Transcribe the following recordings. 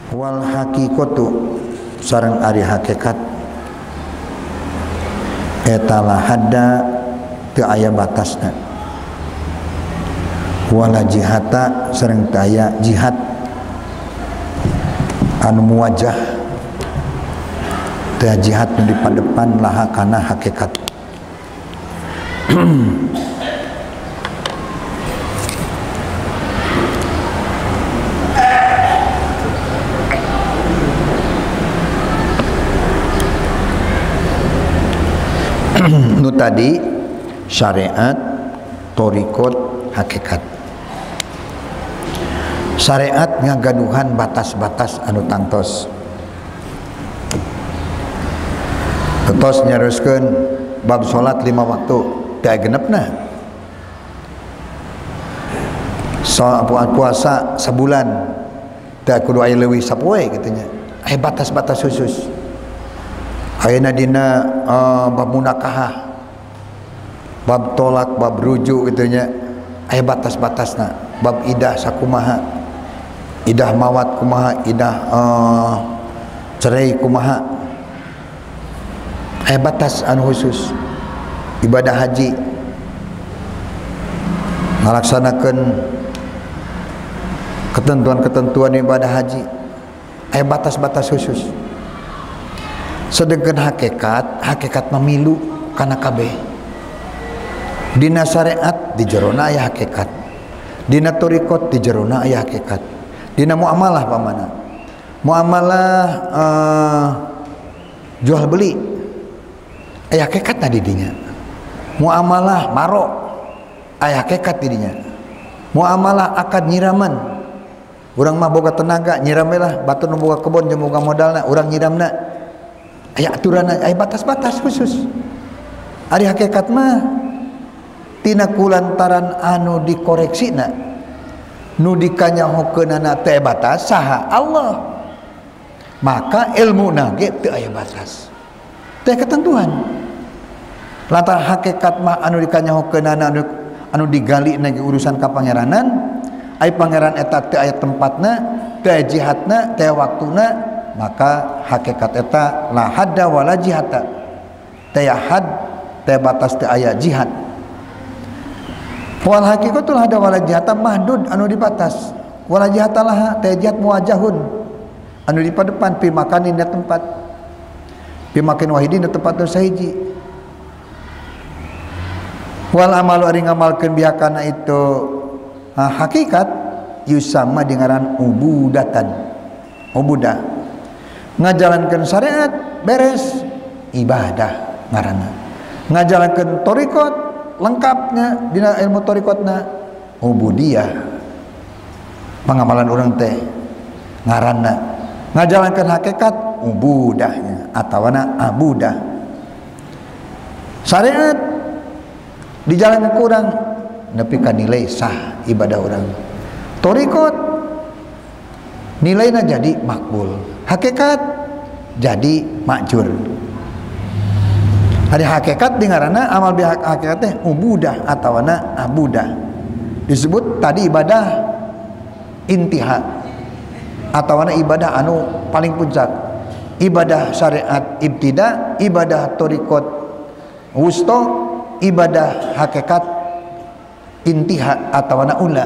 Wal haqiqatu sareng ari hakikat eta la hadda teu aya batasna, wala jihata sareng teu aya jihad anu muwajjah, teu jihad nu di padepan laha kana hakikat. Nu tadi syariat, thariqat, hakikat. Syariat ngagaduhan batas-batas anu tangtos. Tos nyaroskeun bab salat 5 waktu teu genepna. Puasa sebulan teu kudu aya leuwih sapoe kitu nya. Aya batas-batas khusus. Ayeuna dina bab munakahah, bab tolak, bab rujuk gitu nya, aya batas-batasna. Bab idah sakumaha, idah mawat kumaha, idah cerai kumaha, aya batas anu khusus. Ibadah haji ngalaksanakeun ketentuan-ketentuan ibadah haji, aya batas-batas khusus. Sedangkan hakikat memilu kana kabeh. Dina syariat di jerona aya hakikat, dina thariqat di jerona aya hakikat, dina muamalah pamana, muamalah jual beli aya hakikatna di dinya, muamalah maro aya hakikat di dinya, muamalah akad nyiraman, urang mah boga tenaga nyiram lah, batur nu boga kebon jeung boga modalna urang nyiramna, aya aturan, aya batas-batas khusus. Ari hakikat mah tina kulantaran anu dikoreksina, nu dikanyahokeunana teu batas saha Allah, maka ilmuna ge teu aya batas, teu ketentuan. Lantaran hakikat mah anu dikanyahokeunana anu digali ge urusan ka pangeranan, ai pangeran eta teu aya tempatna, teu aya jihadna, teu aya waktuna, maka hakikat eta la hadda wala jihata, teu had, teu batas, teu aya jihad. Wal haqiqatul hadda wala jihata mahdud anu dibatas, wala jihata laha teu jihad muwajjahun anu di padepan pi makanin da tempat, pi makin wahidin da tempat nu sahiji. Wal amalu ari ngamalkeun biakana itu hakikat yusamma dengan ubudatan, ubudah ngajalankan syariat beres ibadah ngaranna, ngajalankan thariqat lengkapnya dina ilmu thariqatna ubudiyah, pangamalan urang teh ngaranna, ngajalankan hakikat ubudahnya atawana abudah. Syariat dijalankan kurang nepi ka nilai sah ibadah urang, thariqat nilainya jadi makbul, hakikat jadi makjur. Ada hakikat di ngaranna amal bi hakikat teh ubudah atawana abudah. Disebut tadi ibadah intiha atawana ibadah anu paling puncak. Ibadah syariat ibtida, ibadah thariqat wusta, ibadah hakikat intiha atawana ula.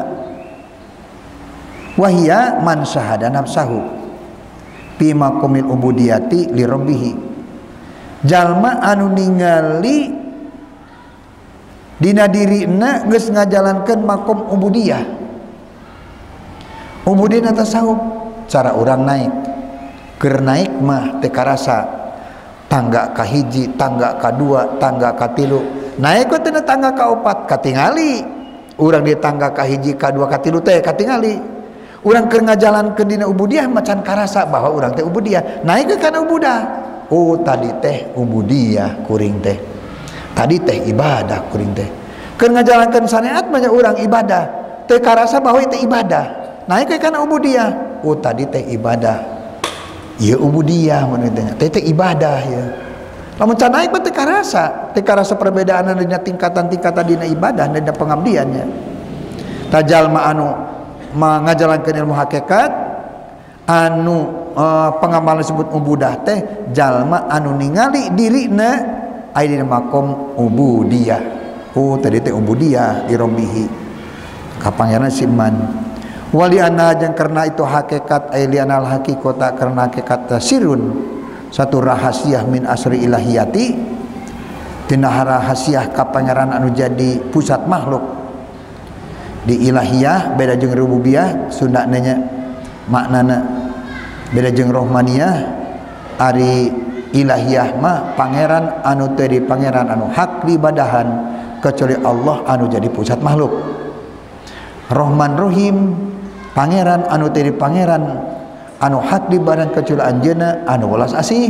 Wahia man syahada nafsahu fi maqamil ubudiyati li rabbih, jalma anu ningali dina dirina geus ngajalankeun makom ubudiyah. Ubudiyah tasawuf cara urang naik, keur naik mah teu karasa tangga ka hiji, tangga ka dua, tangga ka tilu, naik we teh tangga ka opat katingali, urang di tangga ka hiji, ka dua, ka tilu teh katingali. Urang keur ngajalankeun dina ubudiyah macan karasa bahwa urang teh ubudiyah, naik ke kana ubudah. Oh tadi teh ubudiyah kuring teh, tadi teh ibadah kuring teh. Keur ngajalankeun syariat banyak urang ibadah, teu karasa bahwa itu ibadah, naik ke kana ubudiyah. Oh tadi teh ibadah, ieu ubudiyah mun teh teh ibadah ya. Lamun can naik teh karasa perbedaan dina tingkatan-tingkatan dina ibadah dan dina pengabdiannya. Tajal ma anu ngajalankeun ilmu hakikat anu pengamalan disebut ubudah teh jalma anu ningali dirina aya dina makom ubudiyah. Tadi teh ubudiyah dirombihi ka pangeran siman. Wali anna jeung karena itu hakikat ailianal hakikota karena hakikat sirun satu rahasia min asri ilahiyati tina rahasia ka pangeran anu jadi pusat makhluk. Di ilahiyah beda jeung rububiyah Sundana maknana beda jeung rohmaniyah. Ari ilahiyah mah pangeran anu teu di pangeran anu hak diibadahan kecuali Allah anu jadi pusat makhluk. Rohman Rohim pangeran anu teu di pangeran anu hak diibadahan kecuali anjeunna anu welas asih.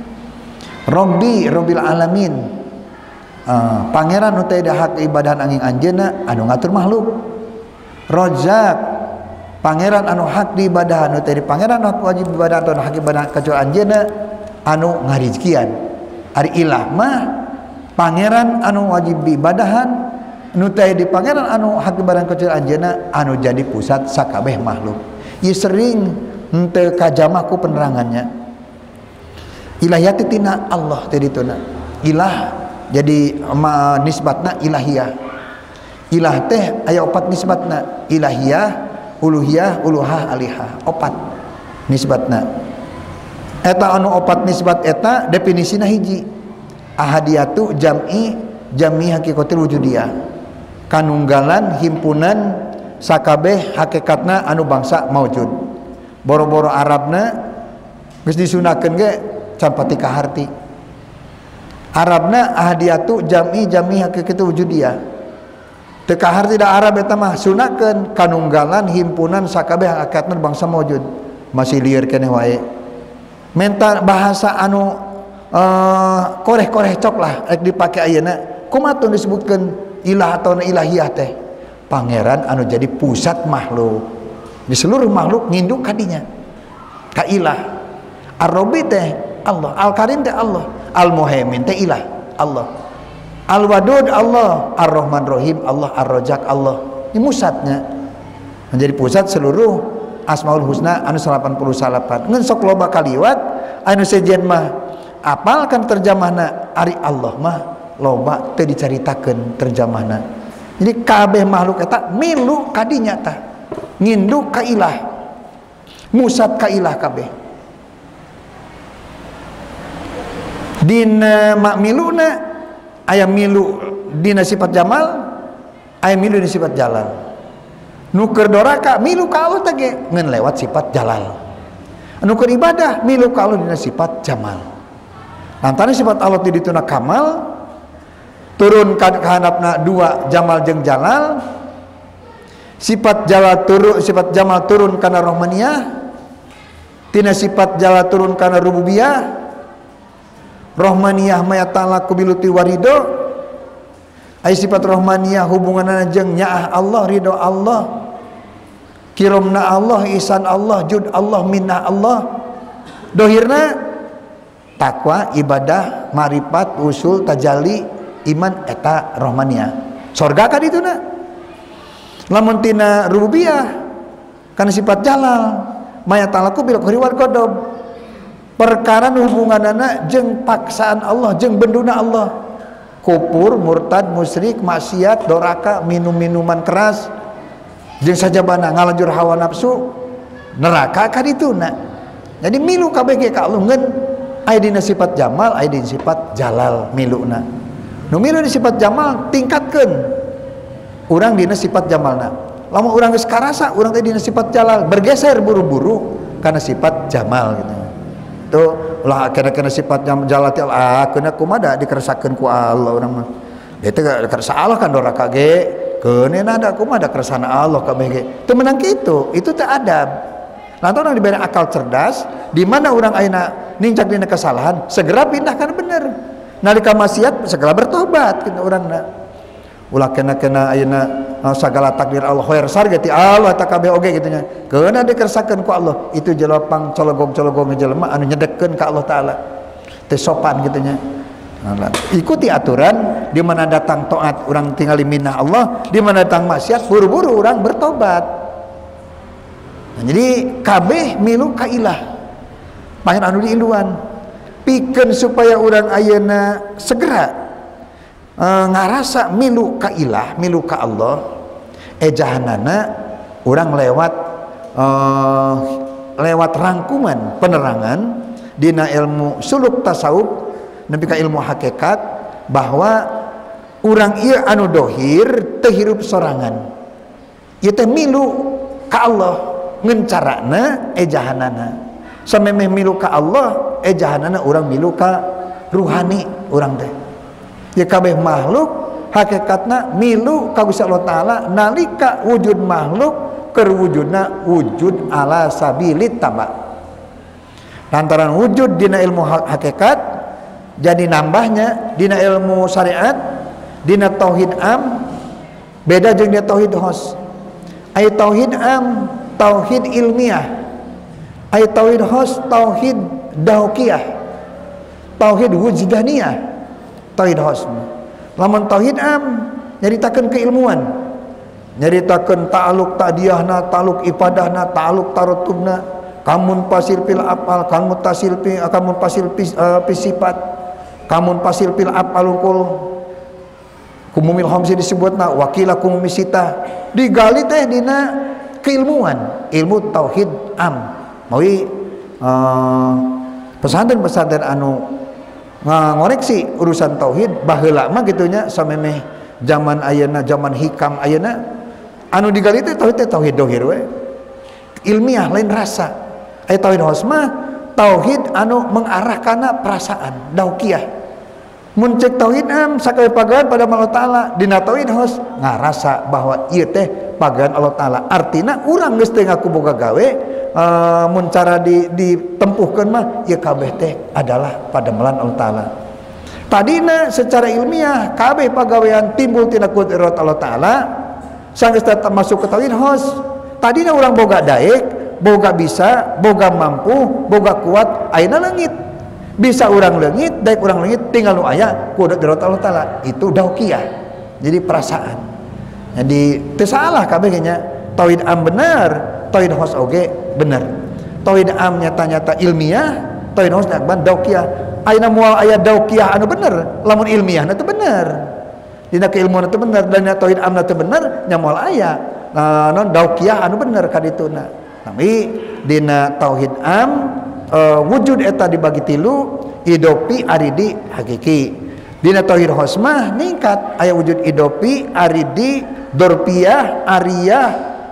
Rabbil alamin pangeran anu teu di hak ibadahan angin anjeunna anu ngatur makhluk. Razzaq pangeran anu hak diibadahan anu teh di pangeran anu wajib ibadah atau hak ibadah kecuali anjeunna anu ngarizkian. Ari ilah mah pangeran anu wajib diibadahan anu teh di pangeran anu hak ibadah kecuali anjeunna anu jadi pusat sakabeh makhluk. Ieu sering henteu kajamah ku penerangannya. Ilahiyah tina Allah teh dituna. Ilah jadi nisbatna ilahiyah. Ilah teh aya opat nisbatna, ilahiyah, uluhiyah, uluhah, alihah, opat nisbatna. Eta anu opat nisbat eta definisina hiji. Ahadiyatu jami hakikatul wujudiyah. Kanunggalan himpunan sakabeh hakikatna anu bangsa maujud. Boro-boro Arabna geus disunahkeun ge can pati kaharti. Arabna ahadiyatu jami hakikatul wujudiyah. Tekahar tidak Arab eta mah sunahkeun kanunggalan himpunan sakabeh hakikatna bangsa maujud. Masih lieur keneh wae. Menta bahasa anu koreh-koreh cok lah rek dipake ayeuna. Kumaha teu disebutkeun ilah atau ilahiyah teh? Pangeran anu jadi pusat makhluk. Di seluruh makhluk nginduk ka dinya. Ka ilah. Ar-Rabbi teh Allah, Al-Karim teh Allah, Al-Muhaimin teh ilah Allah. Al-Wadud Allah, Ar-Rahman Rahim Allah, Ar-Razzaq Allah. Ini pusatnya menjadi pusat seluruh Asmaul Husna anu 88. Ngan sok loba kaliwat anu sejen mah apalkan terjemahna ari Allah mah loba teu dicaritakeun terjemahna. Jadi kabeh makhluk eta milu ka dinya tah. Nginduk ka ilah. Musat ka ilah kabeh. Dina makmiluna aya milu dina sifat jamal, aya milu dina sifat jalal. Nu keur doraka milu ka Allah teh ge ngeun lewat sifat jalal. Nu keur ibadah milu ka Allah dina sifat jamal. Lantaran sifat Allah teh dituna kamal, turun ka handapna dua jamal jeung jalal. Sifat jamal turun kana rahmaniyah, tina sifat jalal turun kana rububiyah. Rahmaniyah maya ta'ala kubiluti warido. Ai sifat rahmaniyah hubunganna jeung nyaah Allah, ridho Allah, kiromna Allah, ihsan Allah, jud Allah, minnah Allah. Dohirna takwa, ibadah, marifat, usul, tajalli, iman eta rahmaniyah. Surga ka dituna. Lamun tina rububiyah kana sifat jalal, maya ta'ala kubiluti wal qadab. Perkara hubunganana jeung paksaan Allah jeung benduna Allah, kufur, murtad, musyrik, maksiat, doraka, minum-minuman keras jeung sajabana ngalanjur hawa nafsu neraka ka dituna. Jadi milu kabeh ge ka Allah ngeun aya dina sifat jamal, aya dina sifat jalal miluna. Nu milu dina sifat jamal tingkatkeun urang dina sifat jamalna. Lamun urang geus karasa urang teh dina sifat jalal bergeser buru-buru kana sifat jamal gitu. Tuh ulah kena sifat jalati Allah kena kumada dikeresakeun ku Allah urang mah. Dia teh kerasa Allah kan doraka ge keunena ada kumada keresana Allah kabeh ge. Teu menang kitu, itu teh adab. Lantaran diberi akal cerdas, di mana urang ayeuna nincak dina kesalahan, segera pindah kana bener. Nalika maksiat segera bertobat kitu urangna. Ulah kena ayeuna sagala takdir Allah khair sarga ti Allah ta kabeh oge kitu nya. Keuna dikeresakeun ku Allah, itu jelopang cologong-cologong jelema anu nyedekeun ka Allah taala. Teu sopan kitu nya. Ikuti aturan, di mana datang taat urang tingali minah Allah, di mana datang maksiat buru-buru urang bertobat. Nah, jadi kabeh milu ka ilah pangeran anu diiluan pikeun supaya urang ayeuna segera ngarasa milu ka ilah, milu ka Allah. Ejahanana urang lewat rangkuman penerangan dina ilmu suluk tasawuf nepi ka ilmu hakikat bahwa urang ieu anu dohir teu hirup sorangan. Ieu teh milu ka Allah ngeun carana ejahanana. Samemeh milu ka Allah ejahanana urang milu ka ruhani urang teh. Ya kabeh makhluk hakikatna milu ka Gusti Allah Ta'ala nalika wujud makhluk keur wujudna wujud ala sabilit taba. Lantaran wujud dina ilmu hakikat jadi nambahnya dina ilmu syariat dina tauhid am beda jeung dina tauhid khos. Ai tauhid am tauhid ilmiah, ai tauhid khos tauhid dauqiyah, tauhid wujdaniyah, tauhid khos. Lamun tauhid am nyaritakeun keilmuan, nyaritakeun ta'alluq ta'diyahna, ta'alluq ibadahna, ta'alluq tarutubna, kamun pasil pil apal, kamun tasil pi, kamun pasil pi sifat, kamun pasil pil apalukul kumumil hamsi disebutna wakila kumumisita digali teh dina keilmuan ilmu tauhid am mawi pesantren-pesantren anu ngoreksi urusan tauhid baheula mah gitunya samemeh zaman ayeuna zaman hikam ayeuna anu digali teh tauhid dohir we ilmiah lain rasa aya tauhid khos mah tauhid anu mengarah kana perasaan dauqiyah. Mun cek tauhid am sakali pagawean pada Allah Ta'ala dina tauhid khos ngarasa bahwa ieu teh pagawean Allah Ta'ala artina urang geus teu ngaku boga gawe mun cara ditempuhkeun mah ieu kabeh teh adalah pademelan Allah Ta'ala. Tadina secara ilmiah kabeh pagawean timbul tina qudrat Allah Ta'ala sanggeus masuk ke tauhid khos. Tadina urang boga daek, boga bisa, boga mampu, boga kuat ayeuna leungit. Bisa urang leungit, daek urang leungit tinggal nu aya qudrat Allah Ta'ala. Itu dauqiyah. Jadi perasaan. Jadi teu salah kabeh nya. Tauhid am bener, tauhid khos oge bener. Tauhid am nyata-nyata ilmiah, tauhid khos nakban dauqiyah. Ayeuna moal aya dauqiyah anu bener, lamun ilmiahna teu bener. Dina keilmuan teu bener dan dina tauhid amna teu bener, nya moal aya non dauqiyah anu bener kadituna. Tapi dina tauhid am wujud eta dibagi tilu idopi aridi hakiki. Dina tauhid khos mah ningkat aya wujud idopi aridi dorpiyah ariyah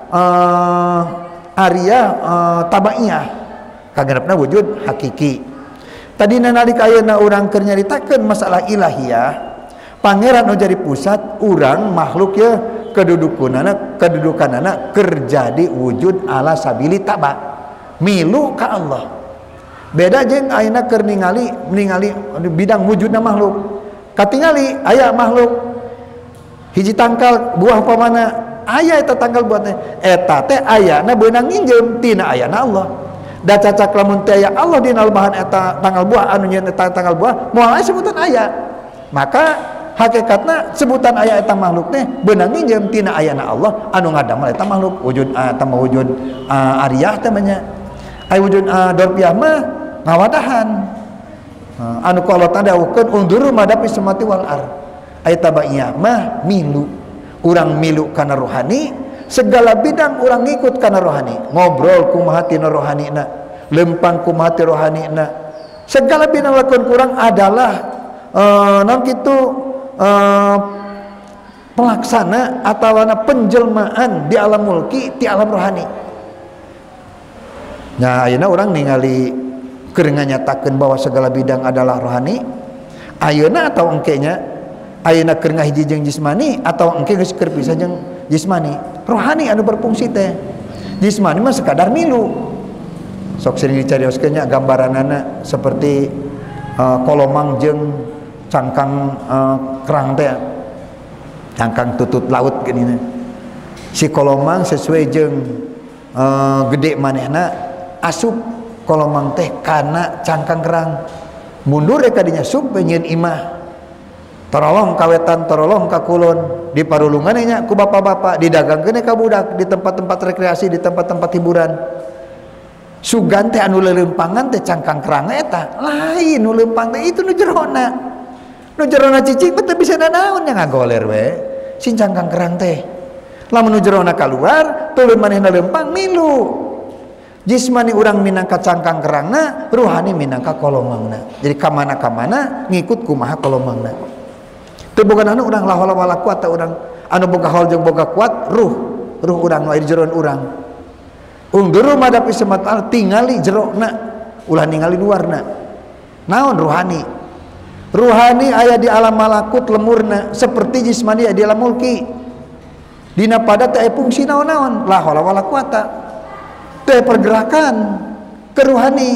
tabaiyah kagenepna wujud hakiki. Tadina nalika ayeuna urang keur nyaritakeun masalah ilahiyah pangeran nu jadi pusat urang makhluk ya kedudukanana keur jadi wujud ala sabili taba milu ka Allah. Beda jeung ayeuna keur ningali bidang wujudna makhluk. Katingali aya makhluk hiji tangkal buah pamana aya eta tangkal buahna eta teh ayana beunang nginjem tina ayana Allah. Da cacak lamun teh aya Allah dina bahan eta tanggal buah anu nyeun eta tanggal buah moal aya sebutan aya. Maka hakikatna sebutan aya eta makhluk teh beunang nginjem tina ayana Allah anu ngadamel eta makhluk wujud wujud ariyah teh nya. Ai wujud dorpiyah mah ngawadahan anu ku Allah tandawukeun unduru madapi samati wal ar. Aya tabaiyah mah milu urang milu kana rohani segala bidang urang ngikut kana rohani ngobrol kumaha tina rohanina lempang kumaha ti rohanina segala bidang lakon kurang adalah non kitu pelaksana atawana penjelmaan di alam mulki ti alam rohani. Nah ayeuna urang ningali keur nganyatakeun bahwa segala bidang adalah rohani ayeuna atau engkenya ayeuna keur ngahiji jeung jismani atau engke geus keur pisah jeung jismani. Rohani anu berfungsi teh jismani mah sekadar milu sok sering dicarioskeun nya gambaranana seperti kolomang jeung cangkang kerang teh cangkang tutut laut gini si kolomang sesuai jeung gede manehna asup kolomang teh kana cangkang kerang mundur ya kadinya sup penyen imah Torolong kawetan, torolong ka kulon, diparulungan nya ku bapak-bapak, didagangkeun ka budak di tempat-tempat rekreasi, di tempat-tempat hiburan. Sugan teh anu leuleumpangan teh cangkang kerang eta, lain nu leumpang teh itu nu jerona. Nu jerona cicing teh bisa nanaon nya ngagoler we. Si cangkang kerang teh. Lamun nu jerona kaluar, tuluy manehna leumpang milu. Jismani urang minangka cangkang kerangna, ruhani minangka kolomangna. Jadi kamana-kamana ngikut kumaha kolomangna. Teu boga anu urang la haula wala quwata urang anu boga haul jeung boga kuat ruh urang nu aya di jeroan urang. Ungduru madapi semat al tingali jerona ulah ningali luarna. Naon ruhani? Ruhani aya di alam malakut lemurna seperti jismani aya di alam mulki. Dina pada teu aya fungsi naon-naon, la haula wala quwata. Teu pergerakan ke ruhani.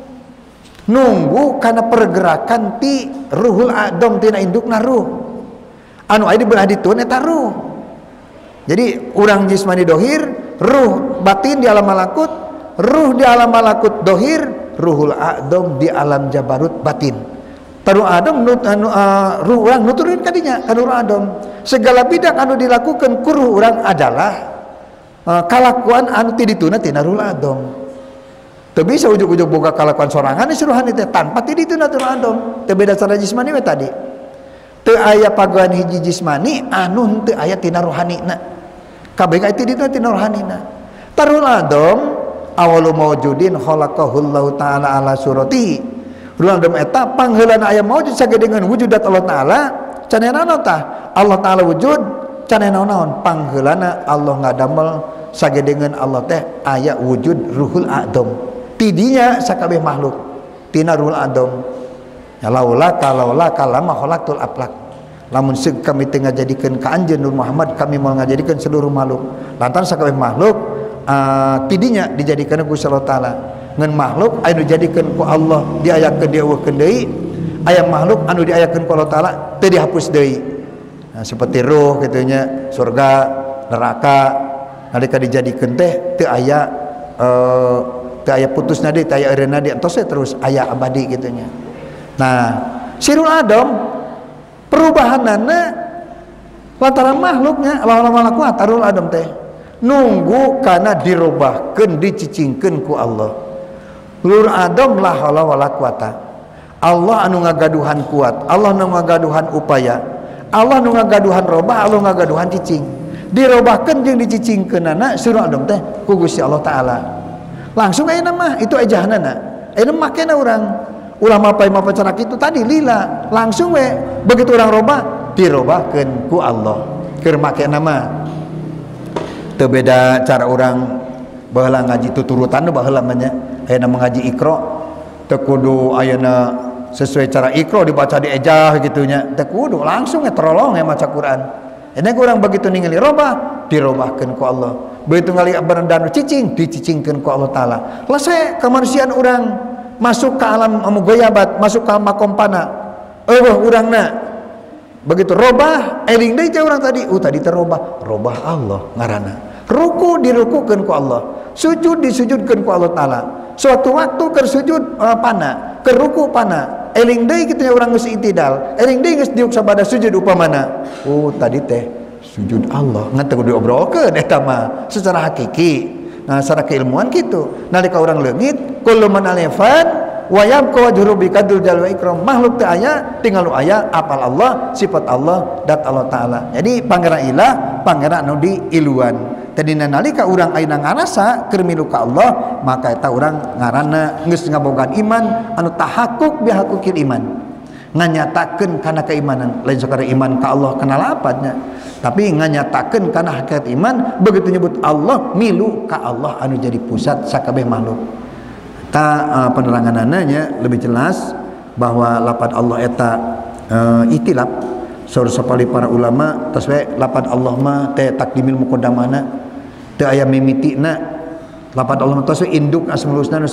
Nunggu karena pergerakan ti ruhul adom tina indukna ruh. Anu aya di belah ditun eta ruh. Jadi urang jismani dohir, ruh batin di alam malakut, ruh di alam malakut dohir, ruhul adom di alam jabarut batin. Taru adom ruh urang nuturun kadinya ka ruh adom. Segala bidak anu dilakukan ku ruh urang adalah kalakuan anu ti dituna tina ruhul adom. Teu bisa ujug-ujug boga kalakuan sorangan suruhan teh tanpa ti dituna ruh adom. Teu beda cara jismani we tadi. Teu aya pagawean hiji jismani anu teu aya tina rohanina. Kabeh itu tina rohanina. Tarul adom awalu mawjudin khalaqahullahu taala ala surati. Ruh adom eta pangheulana aya maujud sagedengan wujudat Allah taala. Canena naon tah? Allah taala wujud, canena naon? Pangheulana Allah ngadamel sagedengan Allah teh aya wujud ruhul adom. Tidinya sakabeh makhluk tina ruhul adom. Ya laula kalama khalaqtul aflaq. Lamun seug kami teu ngajadikeun ka anjeun Nur Muhammad, kami mau ngajadikeun seluruh makhluk. Lantaran sakabeh makhluk tidinya dijadikeun ku Allah taala. Ngan makhluk anu dijadikeun ku Allah diayakeun dieuweuhkeun deui, aya makhluk anu diayakeun ku Allah taala teu dihapus deui. Nah, seperti ruh kitu nya, surga, neraka nalika dijadikeun teh teu aya putusna deui, teu aya eureunna deui, entos terus aya abadi kitu nya. Nah, sirul adom perubahanana lantaran makhluknya lama-lama tarul adom teh nunggu kana dirubahkeun dicicingkeun ku Allah. Lur adom la haula wala quwata. Allah anu ngagaduhan kuat, Allah anu ngagaduhan upaya, Allah anu ngagaduhan robah, Allah ngagaduhan cicing. Dirobahkeun jeung dicicingkeunana sirul adom teh ku Gusti Allah taala. Langsung ayeuna mah itu ejahanana. Ayeuna makena urang ulama paima pacarak itu tadi lila langsung we begitu orang robah dirobahkeun ku Allah keur make nama teu beda cara orang baheula ngaji tuturutan baheula mah nya ayeuna mengaji Iqra teu kudu ayeuna sesuai cara Iqra dibaca diejah gitu nya teu kudu langsung terolong maca Quran. Enak urang begitu ningali robah dirobahkeun ku Allah, begitu ngali berendan cicing dicicingkeun ku Allah taala. Lase kemanusiaan urang masuk ke alam mugoyabat, masuk ke makompana urangna begitu robah eling deui teh urang tadi tadi teh robah Allah ngaranna. Ruku dirukukeun ku Allah, sujud disujudkeun ku Allah taala. Suatu waktu keur sujud pana, keur ruku pana, eling deui kitu nya urang geus itidal, eling deui geus diuk sabada sujud upamana. Tadi teh sujud Allah ngan teu diobrolkeun eta mah secara hakiki. Nah, secara keilmuan gitu. Nalika orang leungit, kullu man alifan wa yabqa wajhu rabbika dzul jalali wal ikram. Makhluk teu aya, tinggal nu aya apal Allah, sifat Allah, dat Allah taala. Jadi pangeran ilah, pangeran anu di iluan. Tadina nalika urang ayeuna ngarasa keur milu ka Allah, maka eta urang ngaranna geus ngabogaan iman anu tahakkuk bihaqqiqil iman. Nganyatakeun kana keimanan, lain sakara iman ka Allah kenal apanya. Tapi nganyatakeun kana hakikat iman begitu nyebut Allah milu ka Allah anu jadi pusat sakabeh makhluk. Peneranganana nya lebih jelas bahwa lafaz Allah eta itilaf saur sapali para ulama tos we lafaz Allah mah teh takdimil muqaddamana teu aya mimitina. Lafaz Allah tos we induk asmaul husna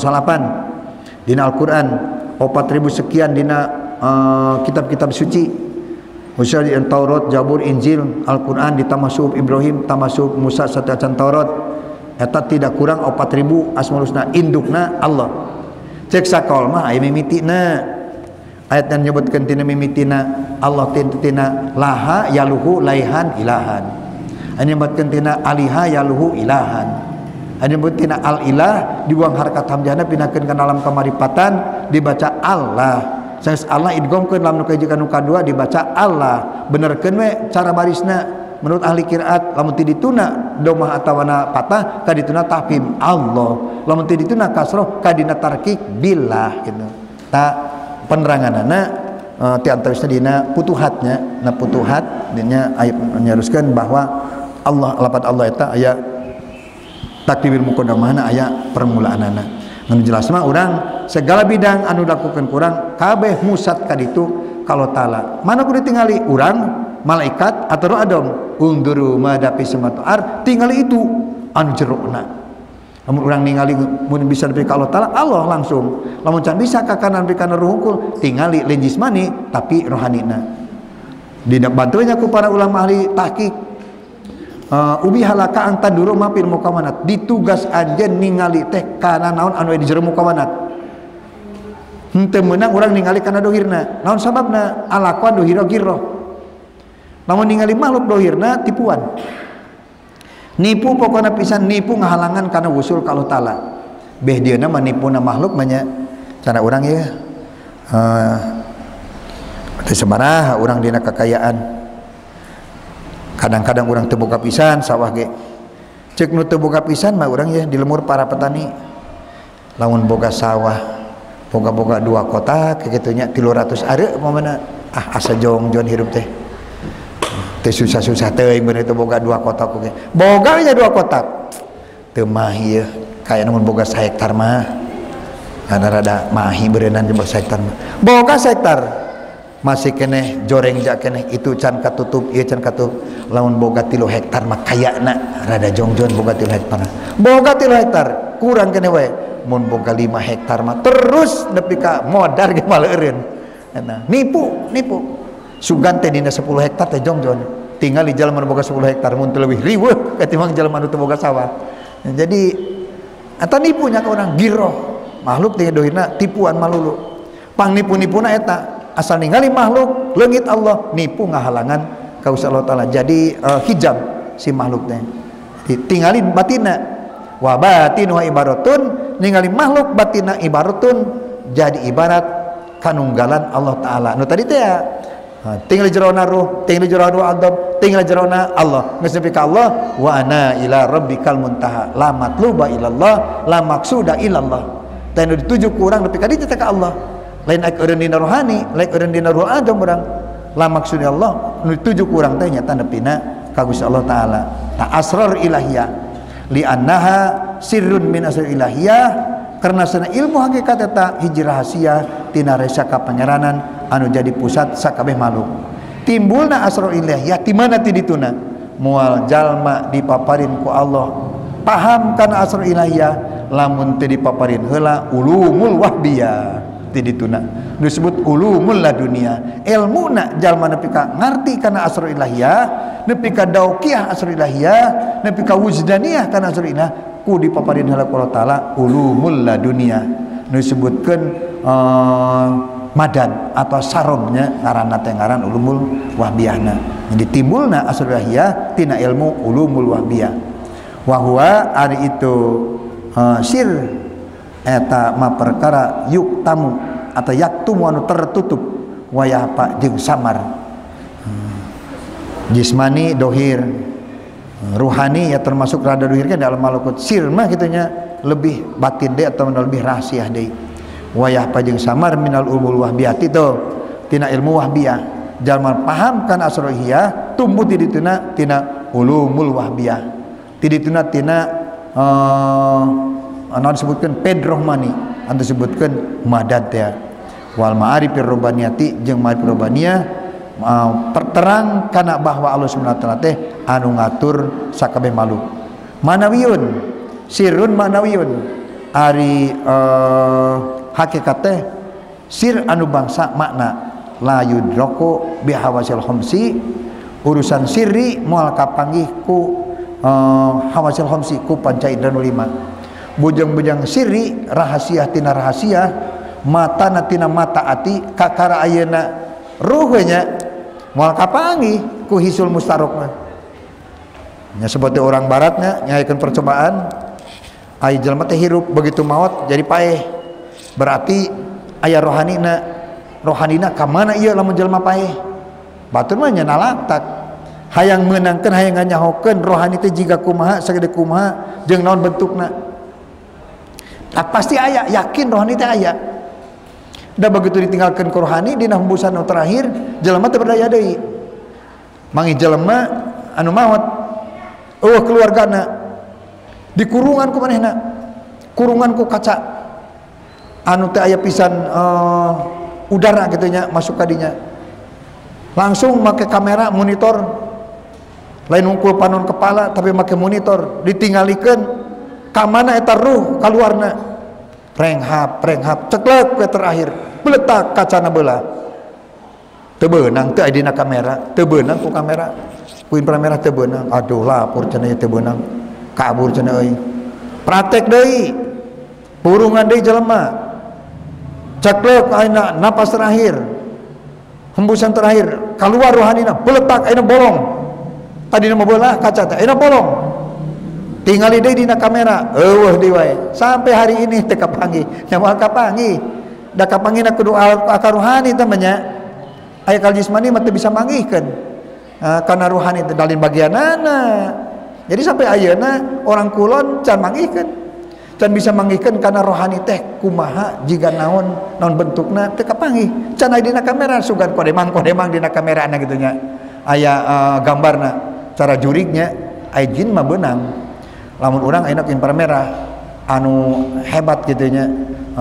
88 dina Al-Qur'an 4000 sekian dina kitab-kitab suci. Khususnya di Taurat, Zabur, Injil, Al-Quran, ditambah suhuf Ibrahim, tambah suhuf Musa, satu acan Taurat. Eta tidak kurang 4000 asmaul husna indukna Allah. Cek sakol mah aya mimitina. ayat yang menyebutkan tina mimitina Allah tina laha yaluhu laihan ilahan, ini menyebutkan tina aliha yaluhu ilahan, ini menyebutkan tina al ilah dibuang harkat hamzahna pinakeun ka dalam kamaripatan dibaca Allah. Sanes Allah idghamkeun lamun kajikan nu kadua dibaca Allah. Benerkeun we cara barisna menurut ahli qiraat lamun ti dituna domah atawana patah ka dituna tafhim Allah, lamun ti dituna kasroh ka dina tarkik billah gitu. Ta peneranganana ti antawisna dina putuhatnya, na putuhat dina ayat nyaruskeun bahwa Allah lapat Allah eta aya takdir muqaddamahna aya permulaanana. Ngan jelas mah urang segala bidang anu dilakukeun kurang kabeh musat ka ditu kalau taala. Mana kudu tingali urang, malaikat atau adom unduru madapi sematuar tingali itu anu jerona. Lamun urang ningali mun bisa nepi ka Allah taala Allah langsung. Lamun can bisa ka kanan nepi kana ruh hungkul tingali lain jismani tapi rohanina. Dibantunya ku para ulama ahli tahqiq ubi halaka anta duru mapil mukamanat ditugas anjeun ningali teh kana naon anu di jero mukamanat henteu meunang urang ningali kana dohirna naon sababna alaqan dohira girroh lamun ningali makhluk dohirna tipuan nipu pokona pisan nipu ngahalangan kana wusul ka Allah taala beh dieuna mah nipuna makhluk mah nya cara urang ya teu sabaraha urang dina kakayaan. Kadang-kadang orang terbuka pisan sawah ge cek nu terbuka pisan mah orang ya di lemur para petani lamun boga sawah boga-boga 2 kotak kegitunya 300 are umpamana asa jongjon hirup teh susah-susah teuing bener teu boga 2 kotak oge boga nya 2 kotak teu mah ieu kaya namun boga 1 hektar mah rada mahi beureunan jeung 1 hektar mah boga 1 hektar masih keneh joreng jak keneh itu can katutup ieu can katutup lamun boga 3 hektar mah kayana rada jongjon boga 3 hektar boga 3 hektar kurang keneh we mun boga 5 hektar mah terus nepi ka modar ge maleureun eta nipu sugan teh dina 10 hektar teh jongjon tinggal di jalan boga 10 hektar mun teu leuwih riweuh ketimbang jalan anu teu boga sawah. Jadi eta nipunya ka urang giroh makhluk teh dohina tipuan malulu pang nipu-nipuna eta asal ningali makhluk leungit Allah nipu ngahalangan ka Allah taala jadi hijab si makhluk teh tingali batina wa batinu ibaratun ningali makhluk batina ibaratun jadi ibarat kanunggalan Allah taala nu tadi teh tinggal jerona ruh tinggal jerona adab tinggal jerona Allah geus nepi ka Allah wa ana ila rabbikal muntaha la matluba ilallah la maqsuda ilallah teh nu dituju ku urang nepi ka ditu ka Allah lain aik eureun dina rohani lain eureun dina ruh adam urang la maksud Allah nu tuju kurang teh nya tandepina ka Gusti Allah taala ta asrar ilahiyah li annaha sirrun min asrar ilahiyah karena sana ilmu hakikat eta hiji rahasia tina resa ka pangeranan anu jadi pusat sakabeh makhluk timbulna asrar ilahiyah ti mana ti dituna moal jalma dipaparin ku Allah paham kana asrar ilahiyah lamun teu dipaparin heula ulumul wahbiyah ti dituna disebut ulumul ladunia ilmuna jalma nepi ka ngarti kana asrar ilahiyah nepi ka dauqiyah asrar ilahiyah nepi ka wujdaniyah kana asrar ilahiyah ku dipaparin heula Allah taala ulumul ladunia nu disebutkeun madad atau sarobnya ngaranna teh ngaran ulumul wahbiyahna jadi timbulna asrar ilahiyah tina ilmu ulumul wahbiyah wa huwa ari itu sir eta ma perkara yuk tamu atau yaktumu anu tertutup wayah pak jeung samar jismani dohir ruhani ya termasuk rada dohirnya dalam malakut sir mah gitunya lebih batin deh atau lebih rahasia deh wayah pak jeung samar minal ulumul wahbiyati itu tina ilmu wahbiyah jalma paham kan asrohiyah tumbuh ti dituna tina ulumul wahbiyah ti dituna tina anu disebutkeun pedrohmani anu disebutkeun madad teh wal ma'arifir robbaniyati jeung ma'arif robbaniyah terang kana bahwa Allah Subhanahu wa taala teh anu ngatur sakabeh makhluk manawiyun sirrun manawiyun ari hakikat teh sir anu bangsa makna la yudraku bihawasil khamsi urusan sirri moal kapanggih ku hawasil khamsi ku panca indra nu 5 bujang-bujang sirri rahasia tina rahasia mata natina mata ati kakara ayeuna ruh nya moal kapanggih ku hisul mustarok mah nya seperti orang baratnya nyaikeun percobaan aya jelema teh hirup begitu maot jadi paeh berarti aya rohanina ka mana ieu lamun jelema paeh batur mah nya nalaktak hayang meunangkeun hayang nganyahokeun rohani teh jiga kumaha sagede kumaha jeung naon bentukna pasti aya yakin rohani teh aya. Da begitu ditinggalkan ke rohani dina hembusan nu terakhir jelema teu berdaya deui mangi jelema anu maot keluargana dikurungan ku manehna kurungan ku kaca anu teh aya pisan udara gitu nya masuk ka dinya langsung make kamera monitor lain hungkul panon kepala tapi make monitor ditinggalikeun ka mana eta ruh kaluarna prenghap ceklek ke terakhir beletak kacana beula teu beunang teu aya dina kamera teu beunang ku kamera ku inframerah teu beunang aduh lapor cenah teu beunang kabur cenah euy praktek deui purungan deui jelema ceklek ayeuna napas terakhir hembusan terakhir keluar rohanina beletak ayeuna bolong tadina mah beula kaca teh ayeuna bolong tingali deui dina kamera eueuh deui wae sampai hari ini teu kapanggih nya moal kapanggih da kapanggihna kudu akar rohani teh nya aya kal jismani mah teu bisa manggihkeun kana rohani teh dalin bagianana jadi sampai ayeuna orang kulon can manggihkeun can bisa manggihkeun kana rohani teh kumaha jiga naon bentukna teu kapanggih can aya dina kamera sugan kodemang dina kamerana kitu nya aya gambarna cara jurignya aya jin mah beunang lamun urang ayeuna ku inframerah anu hebat kitu nya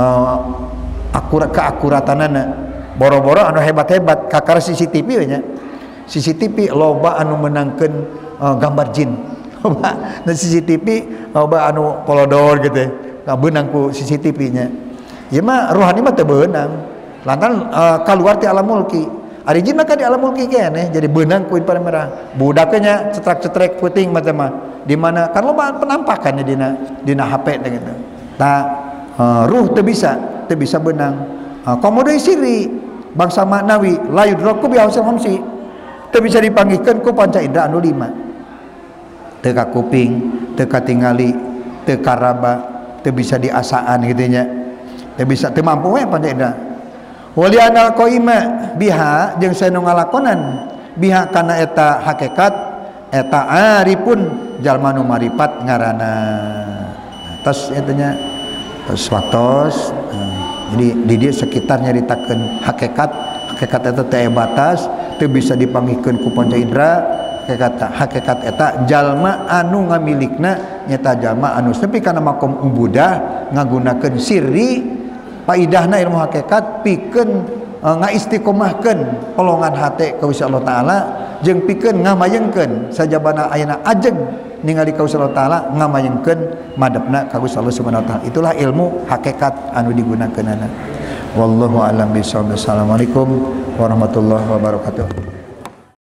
keakuratanana boro-boro anu hebat-hebat kakara CCTV nya CCTV loba anu menangkeun gambar jin loba na CCTV loba anu polodor gitu beunang ku CCTV nya ieu mah rohani mah teu beunang lantaran kaluar ti alam mulki ari jin mah ka di alam mulki keneh jadi beunang ku inframerah budaknya nya cetrak-cetrek puting mah teh mah di mana kan loba penampakan dina HP teh gitu tah ruh teu bisa beunang komodo siri bangsa maknawi layu droku bi hausil hamsi teu bisa dipanggihkeun ku panca indra anu 5 teu ka kuping teu katingali teu karaba teu bisa diasaan kitu nya teu mampu we panca indra wali anal qaima biha jeung sanu ngalakonan biha kana eta hakikat eta aripun jalma nu maripat ngaranna tos eta nya tos waktos jadi di dia sekitar nyaritakeun hakikat eta teh batas teu bisa dipanggihkeun ku panca indra hakikat eta jalma anu ngamilikna nyata jalma anu nepi kana makom ubudah ngagunakeun sirri paidahna ilmu hakikat pikeun ngaistiqomahkeun polongan hate ka Gusti Allah taala jeung pikeun ngamayengkeun sajabana ayeuna ajeg ningali ka Gusti Allah taala ngamayengkeun madepna ka Gusti Allah Subhanahu wa taala itulah ilmu hakikat anu digunakeunana wallahu a'lam bishawab. Assalamualaikum warahmatullahi wabarakatuh.